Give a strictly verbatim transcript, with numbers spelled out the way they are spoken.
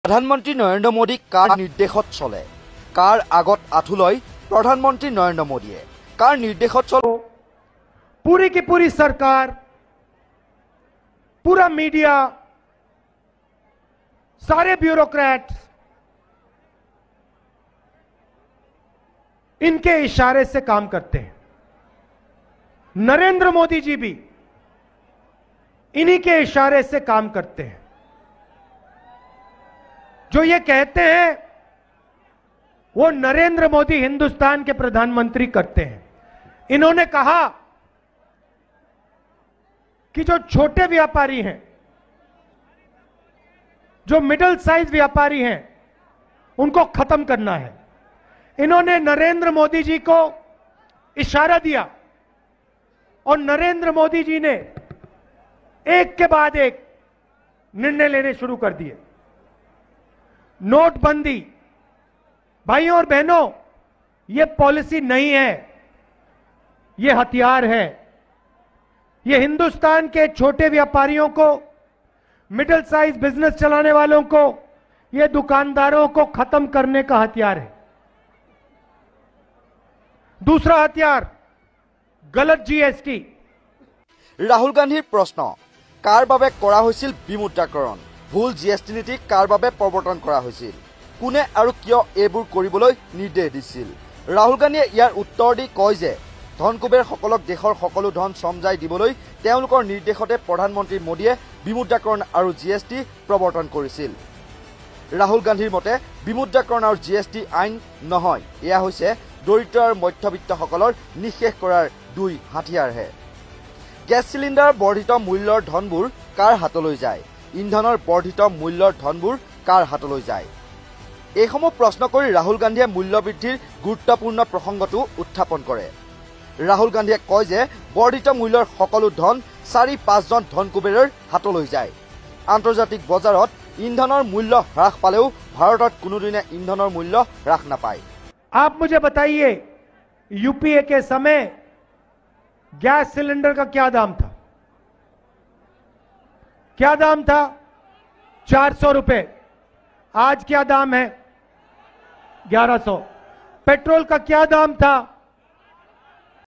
प्रधानमंत्री नरेंद्र मोदी कार निर्देशत चले कार आगत आठु लय प्रधानमंत्री नरेंद्र मोदी कार निर्देशत चल पूरी की पूरी सरकार, पूरा मीडिया, सारे ब्यूरोक्रेट इनके इशारे से काम करते हैं। नरेंद्र मोदी जी भी इन्हीं के इशारे से काम करते हैं। जो ये कहते हैं वो नरेंद्र मोदी हिंदुस्तान के प्रधानमंत्री करते हैं। इन्होंने कहा कि जो छोटे व्यापारी हैं, जो मिडिल साइज व्यापारी हैं, उनको खत्म करना है। इन्होंने नरेंद्र मोदी जी को इशारा दिया और नरेंद्र मोदी जी ने एक के बाद एक निर्णय लेने शुरू कर दिए। नोटबंदी, भाइयों और बहनों, यह पॉलिसी नहीं है, यह हथियार है। यह हिंदुस्तान के छोटे व्यापारियों को, मिडिल साइज बिजनेस चलाने वालों को, यह दुकानदारों को खत्म करने का हथियार है। दूसरा हथियार, गलत जीएसटी। राहुल गांधीर प्रश्न, कार बाबे करा होइसिल विमुद्राकरण, भूल जीएसटी नीति कार बाबे प्रवर्तन करा होइसिल, कोने आरु किय एबुर करिबोलै निर्देश दिছিল। राहुल गांधीये यार उत्तर दी कय जे धनकुबेर सकलक देशर सकलो धन समझाई दिबोलै तेउलोकर निर्देशते प्रधानमंत्री मोदीये विमुद्राकरण आरु जीएसटी प्रवर्तन करिছিল। राहुल गांधीर मते विमुद्राकरण आरु जीएसटी आईन নহয়, एया होइसे दरिद्र आरु मध्यबित्त सकলৰ निषेध কৰাৰ দুই হাতিয়াৰহে। गैस सिलिंडार बर्धित मूल्यर धनबूर कार हातলৈ যায়, ইন্ধনৰ बर्धित मूल्यर धनबूर कार हातলৈ যায়। এই সময় প্ৰশ্ন কৰি ৰাহুল গান্ধীয়ে মূল্য বৃদ্ধিৰ গুৰুত্বপূৰ্ণ প্ৰসংগটো উত্থাপন কৰে। ৰাহুল গান্ধীয়ে কয় যে বৰ্ধিত মূল্যৰ সকলো ধন চাৰি পাঁচজন ধনকুবেৰৰ হাতলৈ যায়। আন্তৰ্জাতিক বজাৰত ইন্ধনৰ মূল্য হ্ৰাস পালেও ভাৰতত কোনোদিনে ইন্ধনৰ মূল্য হ্ৰাস নাপায়। आप मुझे बताइए, यूपीए के समय गैस सिलेंडर का क्या दाम था? क्या दाम था? चार सौ रुपए। आज क्या दाम है? ग्यारह सौ। पेट्रोल का क्या दाम था?